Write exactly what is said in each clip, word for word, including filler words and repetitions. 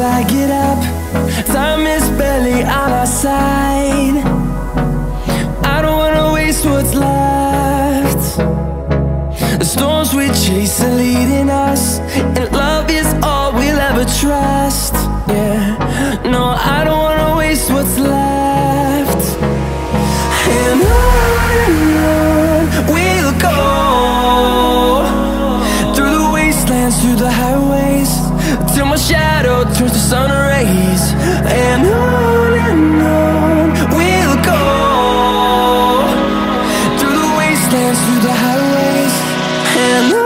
till I get up. Time is barely on our side. I don't wanna waste what's left. The storms we chase are leading us, and love is all we'll ever trust. Yeah, no, I don't wanna waste what's left. And on and on we'll go, through the wastelands, through the highways, till my shadow turns to sun rays. And on and on we'll go, through the wastelands, through the highways, and on.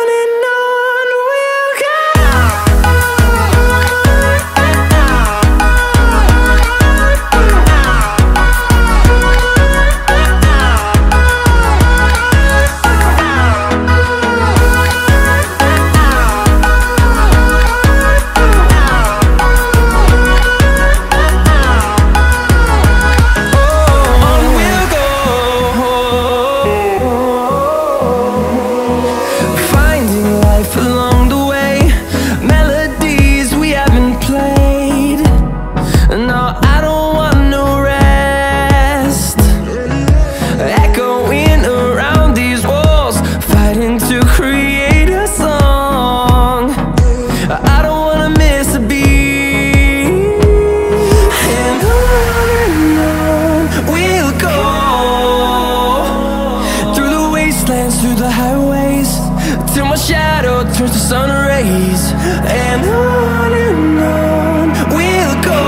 Through the highways, till my shadow turns to sun rays. And on and on we'll go,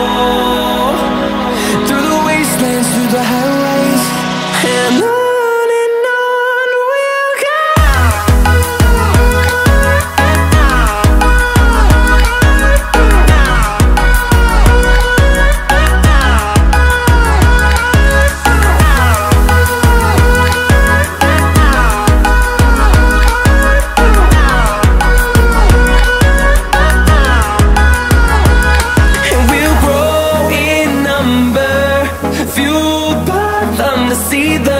through the wastelands, through the highways, and on. See the